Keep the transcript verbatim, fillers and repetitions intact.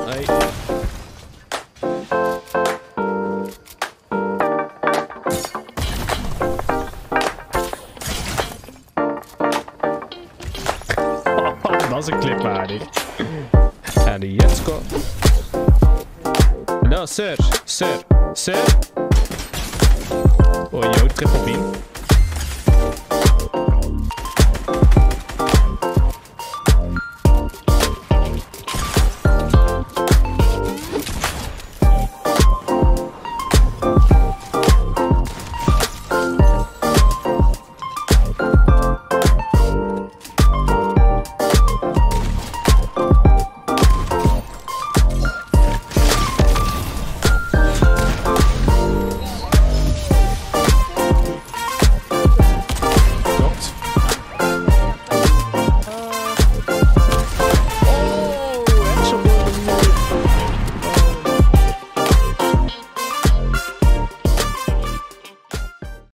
Hey. Dat is een clip waardig. En de Jetsko. No, sir. Sir. Sir. Oh, yo, triple beam.